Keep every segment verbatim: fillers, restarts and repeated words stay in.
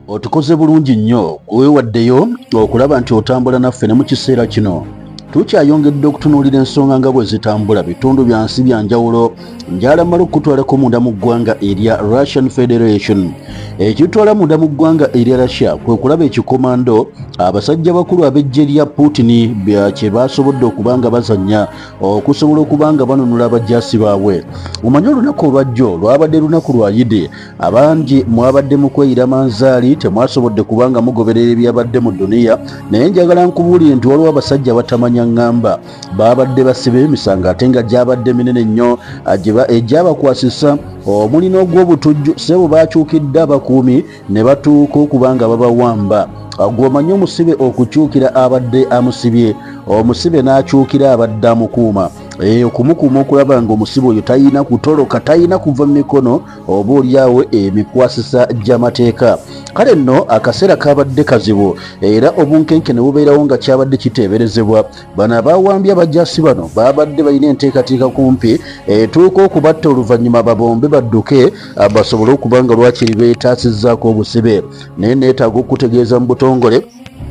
Otukoze bulungi nnyo weewaddeyo okulaba nti otambula naffe ne mu kiseera kino tukyayongedde okutunuulira ensonga nga bwe zitambula bitundu byansi bya njawulo njalamala okutwalako munda mu ggwanga erya Russian Federation. Ekitwala munda mu ggwanga erya Russia kwe kulaba ekikomando abasajja bakulu ab'eggye lya Putin kye basobodde okuba nga bazannya okusobola okuba nga banunula abajaasi baabwe. Omanyi olunaku olwajjo lwabadde lunaku lwa Yidi, abangi mwabadde mu kweyira manzaali temwasobodde kuba nga mugoberera ebyabadde mu duniya, naye njagala nkubuulire nti waliwo abasajja batamanya ngamba babadde basiba emisango ate nga gyabadde minene nnyo egyabakwasisa omuli n'ogw'obutujju sebo bakyukidde abakuumi ne batuuka okuba nga babawamba. Gw'omanyi omusibe okukyukira abadde amusibye, omusibe n'akyukira abadde amukuuma. Okumukuuma okulaba nga omusibe oyo tayina kutoloka, tayina kuva mu mikono oba olyawo emikwasisa gy'amateeka. Kale nno akaseera kabadde kazibu era obunkenkene bubeerawo nga kyabadde kiteeberezebwa. Bano abawambye abajaasi bano babadde balina enteekateeka kumpi etuuka okubatta oluvannyuma babombe badduke basobole okuba nga lwakiri beetaasizzaako obusibe. Naye neetaaga okutegeeza mu butongole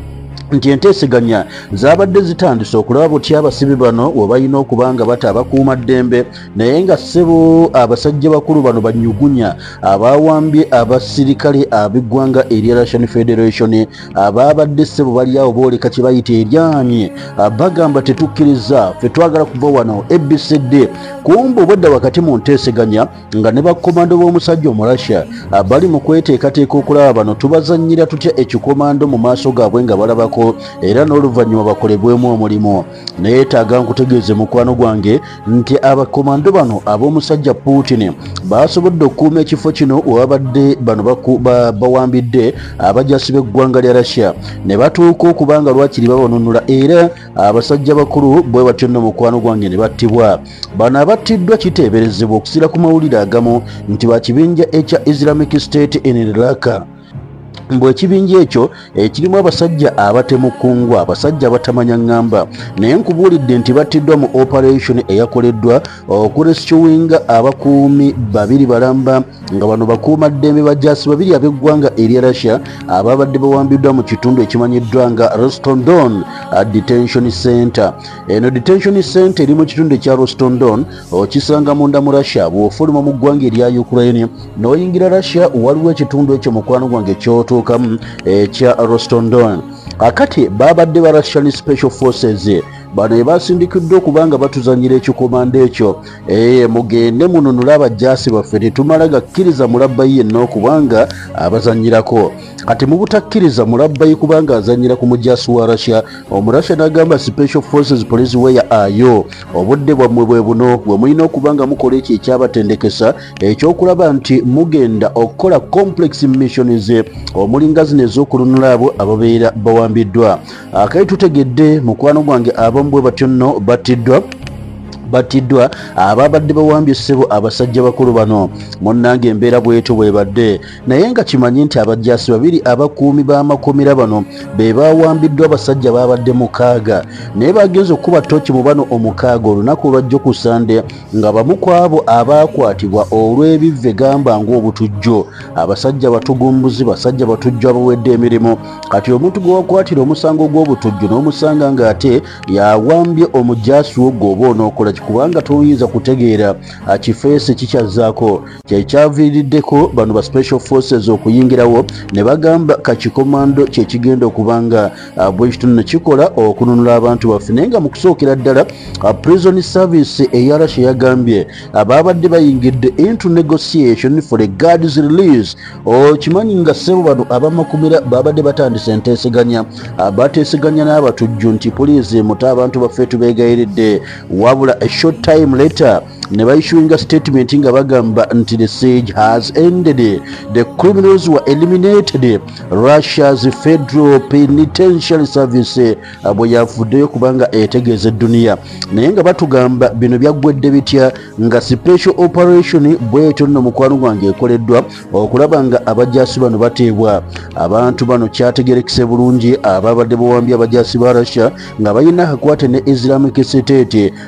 nti enteeseganya zabadde zitandise okulaba buti abasibe bano we balina okuba nga bata abakuuma ddembe, naye nga ssebo abasajja bakulu bano banyugunya abawambye abasirikale ab'eggwanga erya Russian Federation ababadde ssebo bali awo booleka kye bayita eryanyi bagamba tetukkiriza ffe twagala kuva wano A B C D. Kumbe obwedda wakati mu nteeseganya nga ne bakomando b'omusajja Omurasha bali mu kweteekateeka okulaba bano tubazannyira tutya ekikomando mu maaso gaabwe nga balabako era n'oluvannyuma bakolebwemu omulimu. Neetaaga nkutegeeze mukwano gwange nti abakomando bano ab'omusajja Putin basobodde okukuuma ekifo kino wabadde bano bawambidde abajaasi b'eggwanga lya Russia ne batuuka okuba nga lwakiri babanunula era abasajja bakulu bwe batyo nno mukwano gwange ne battibwa. Bano abattiddwa kiteeberezebwa okusira ku mawulire agamu nti bakibinja ekya Islamic State in Iraq. Mbwe ekibinja ekyo ekirimu abasajja abatemukungwa, abasajja abatamanya ngamba, naye nkubuulidde nti battiddwa mu operation eyakoleddwa okurescuinga abakuumi babiri balamba nga bano bakuuma ddembe bajaasi babiri ab'eggwanga erya Russia ababadde bawambiddwa mu kitundu ekimanyiddwa nga Rostondon Detention Center. Eno Detention Center eri mu kitundu ekya Rostondon okisanga munda mu Russia bw'ofuluma mu ggwanga erya Ukraine n'oyingira Russia waliwo ekitundu ekyo mukwano gwange kyoto kamu ekya Rostondon. Akati babadde ba Russian Special Forces bano basindikiddwa okuba nga batuzannyira ekikomando ekyo ee mugende mununula abajaasi baffe tetumala gakkiriza mulabbayi yenna okubanga abazannyirako. Kati mu butakkiriza mulabbayi kubanga azannyira ku mujaasi wa Russia, Omurasha n'agamba Special Forces Police where are you? Obudde bwammwe bwe buno bwe mulina okuba nga mukola ekyo ekyabatendekesa ekyokulaba nti mugenda okukola complex missions omulinga zino ez'okulunula abo ababeera bawambiddwa. Akali tutegedde mukwano gwange abamu bwe batyo nno battiddwa battiddwa ababadde bawambye ssebo abasajja bakulu bano. Munnange embeera bwetyo bwebadde, naye nga kimanyi nti abajaasi babiri abakuumi b'amakomera bano be bawambiddwa abasajja babadde mukaaga, naye bagenza okuba ttoki mu bano omukaaga olunaku olwajjo ku Sande nga bamu ku abo abaakwatibwa olw'ebivve gamba ng'obutujjo. Abasajja batugumbuzi, basajja batujjo abawedde emirimu. Kati omuntu gwe wakwatira omusango gw'obutujjo n'omusanga ng'ate yawambye omujaasi wo gw'oba onookola kubanga toyinza kutegeera kifeesi kikyazaako. Kyekyaviiriddeko bano ba Special Forces okuyingirawo ne bagamba kakikomando kyekigenda okubanga bwe kitundu ne kikola okununula abantu baffe. Naye nga mu kusookera ddala Prison Service eya Russia yagambye ababadde bayingidde into negotiation for a guards release. Okimanyi nga ssebo bano abamakomera babadde batandise enteeseganya, bateeseganya n'abatujju nti poliisi muta abantu baffe tubeegayiridde, wabula a short time later ne baissuing a statement nga bagamba nti the siege has ended, the criminals were eliminated, Russia's Federal Penitentiary Service bwe yafuddeyo kubanga etegeeza edduniya. Naye nga batugamba bino byaggwedde bitya nga special operation bwetyo nno mukwano gwange ekoleddwa okulaba nga abajaasi bano bateebwa. Abantu bano kyategerekese bulungi ababadde bawambye abajaasi ba Russia nga balina akakwate ne Islamic State. Amawulire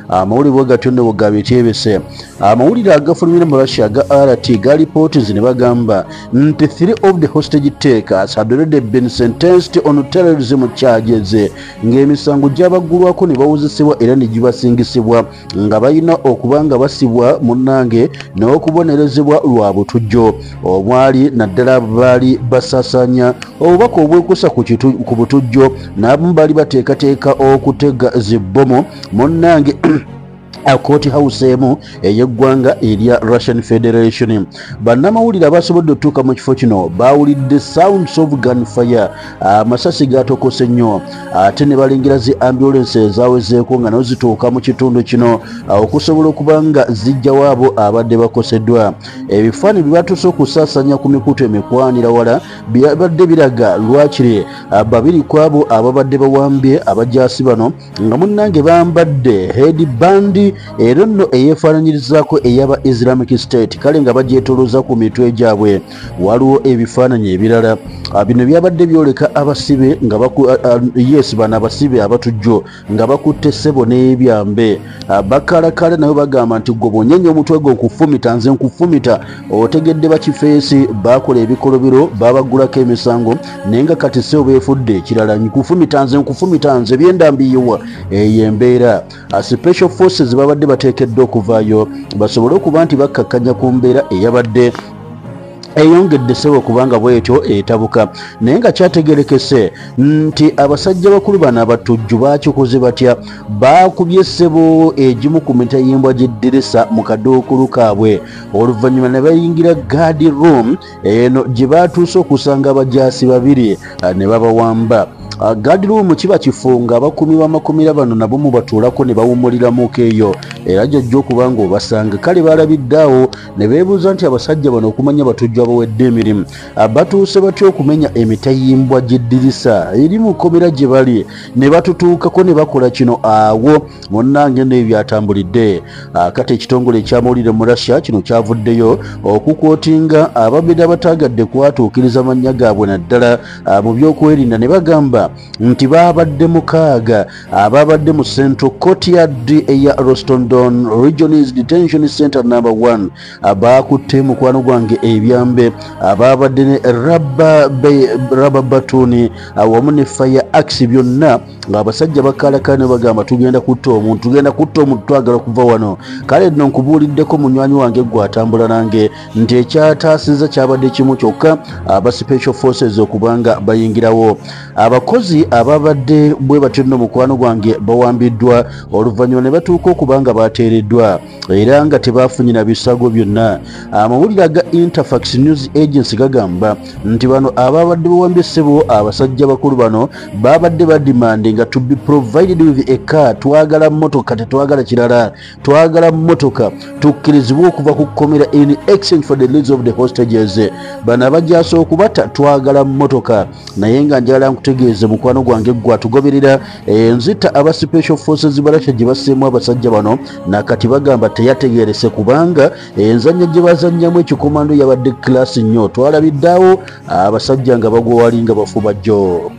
bwe gatyo ne bwe gabityebese. Amawulire agafulumira mu Russia ga R T galipooti ne bagamba nti three of the hostage takers had already been sentenced on terrorism charges, ng'emisango gy'abaggulwako ne bawozesebwa era ne gibasingisibwa nga balina okuba nga basibwa munnange n'okubonerezebwa lwa butujjo omwali naddala baali basaasaanya obubaka obwekuusa ku butujjo n'abamu baali bateekateeka okutega zibbomu munnange Court House emu ey'eggwanga erya Russian Federation. Bannamawulire abasobodde otuuka mu kifo kino baawulidde sounds of gunfire, amasasi gaatokose nnyo ate ne balengera zi ambulance ezaawezeeko nga nazo zituuka mu kitundu kino okusobola okuba nga zijjawo abo abadde bakoseddwa. Ebifaananyi bye batuuse okusaasaanya ku mikutu emikwanira wala byabadde biraga lwakiri babiri ku abo ababadde bawambye abajaasi bano nga munnange bambadde headband era nno eyeefaananyirizaako ey'aba Islamic State kale nga bagyetolooza ku mitwe gyabwe. Waliwo ebifaananyi ebirala bino byabadde byoleka abasibe nga yes bano abasibe abatujjo nga bakutte ssebo n'ebyambe bakalakala nayo bagamba nti gwe bw'onyenya omutwe gwo nkufumita nze nkufumita. Otegedde bakifeesi baakola ebikolobero babagulako emisango naye nga kati ssebo beefudde ekirala nkufumita nze nkufumita nze byendambiyiwa. Eyo embeera special forces babadde bateekeddwa okuvaayo basobole okuba nti bakkakkanya ku mbeera eyabadde eyongedde ssebo kubanga bwetyo etabuka naye nga kyategerekese nti abasajja bakulu bano abatujju baakikoze batya baakubye ssebo egimu ku mitayimbwa gy'eddirisa mu kaduukulu kaabwe oluvannyuma ne bayingira guard room eno gye baatuuse okusanga abajaasi babiri ne babawamba. Uh, guard room kiba kifo nga abakumi b'amakomera bano nabo mubatuulako ne bawummuliramuko eyo era jjajja okuba nga obasanga kale baalabiddeawo ne beebuuza nti abasajja bano okumanya batujju abawedde emirimu uh, batuuse batya okumenya emitayimbwa gy'eddirisa eri mu kkomera gye bali ne batutuukako ne bakola kino awo munnange n'ebyo byatambulidde. Uh, kati ekitongole ekyamawulire mu Russia kino kyavuddeyo okukootinga ababiri abataagadde kwatuukiriza mannya gaabwe naddala uh, mu byokwerinda ne bagamba nti babadde mukaaga ababadde mu Central Courtyard eya Rostondon Regional Detention Center number one abakutte mukwano gwange ebyambe ababadde ne raba batuni awamu ne fire axe byonna ng'abasajja bakalakane bagamba tugenda kutta omuntu tugenda kutta omuntu twagala kuva wano. Kale nno nkubuuliddeko munywanyi wange gwatambula nange nti ekyataasiza kyabadde kimu kyokka aba special forces okubanga bayingirawo. Abakozi ababadde bwe batyo nno mukwano gwange bawambiddwa oluvannyuma ne batuuka okubanga bateereddwa era nga tebaafunye na bisago byonna. Amawulire aga Interfax News Agency gagamba nti bano ababadde bawambye ssebo abasajja bakulu bano babadde badimandinga to be provided with a car. Twagala mmotoka tetwagala kirala, twagala mmotoka tukkirizibwa okuva ku kkomera in exchange for the release of the hostages. Bano abajaasi okubata twagala mmotoka naye nga njala nkutegeeze mukwano gwange gwatugoberera enzita aba special forces balasha gye baseemu abasajja bano nakati bagamba teyategerese kubanga enzanya gye bazannyamu ekikomando yabadde klasi nnyo. Twalabiddeawo abasajja nga bagwa wali nga bafuba jjo.